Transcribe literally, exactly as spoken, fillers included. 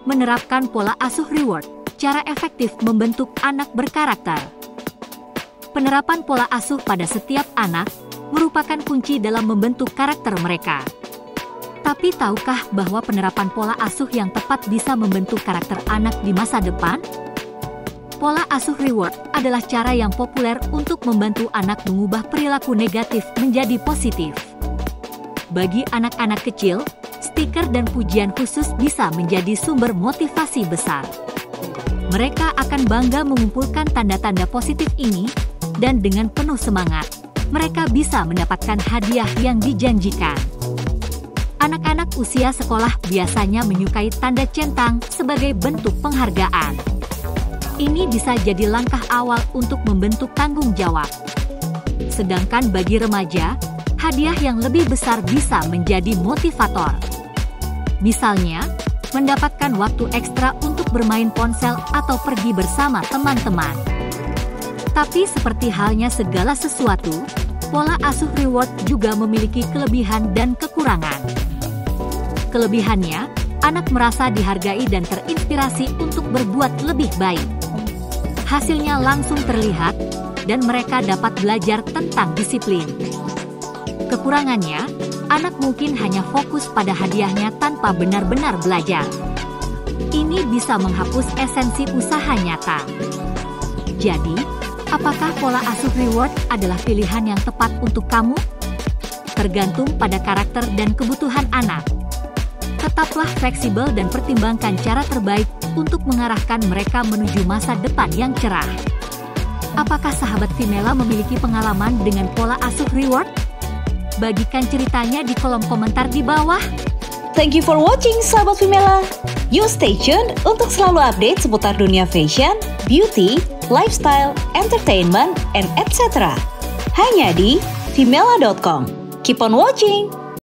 Menerapkan pola asuh reward, cara efektif membentuk anak berkarakter. Penerapan pola asuh pada setiap anak merupakan kunci dalam membentuk karakter mereka. Tapi tahukah bahwa penerapan pola asuh yang tepat bisa membentuk karakter anak di masa depan? Pola asuh reward adalah cara yang populer untuk membantu anak mengubah perilaku negatif menjadi positif. Bagi anak-anak kecil, stiker dan pujian khusus bisa menjadi sumber motivasi besar. Mereka akan bangga mengumpulkan tanda-tanda positif ini, dan dengan penuh semangat, mereka bisa mendapatkan hadiah yang dijanjikan. Anak-anak usia sekolah biasanya menyukai tanda centang sebagai bentuk penghargaan. Ini bisa jadi langkah awal untuk membentuk tanggung jawab. Sedangkan bagi remaja, hadiah yang lebih besar bisa menjadi motivator. Misalnya, mendapatkan waktu ekstra untuk bermain ponsel atau pergi bersama teman-teman. Tapi seperti halnya segala sesuatu, pola asuh reward juga memiliki kelebihan dan kekurangan. Kelebihannya, anak merasa dihargai dan terinspirasi untuk berbuat lebih baik. Hasilnya langsung terlihat, dan mereka dapat belajar tentang disiplin. Kekurangannya, anak mungkin hanya fokus pada hadiahnya tanpa benar-benar belajar. Ini bisa menghapus esensi usaha nyata. Jadi, apakah pola asuh reward adalah pilihan yang tepat untuk kamu? Tergantung pada karakter dan kebutuhan anak. Tetaplah fleksibel dan pertimbangkan cara terbaik untuk mengarahkan mereka menuju masa depan yang cerah. Apakah sahabat Vimela memiliki pengalaman dengan pola asuh reward? Bagikan ceritanya di kolom komentar di bawah. Thank you for watching, sahabat Vimela. You stay tuned untuk selalu update seputar dunia fashion, beauty, lifestyle, entertainment, and et cetera. Hanya di vimela dot com. Keep on watching!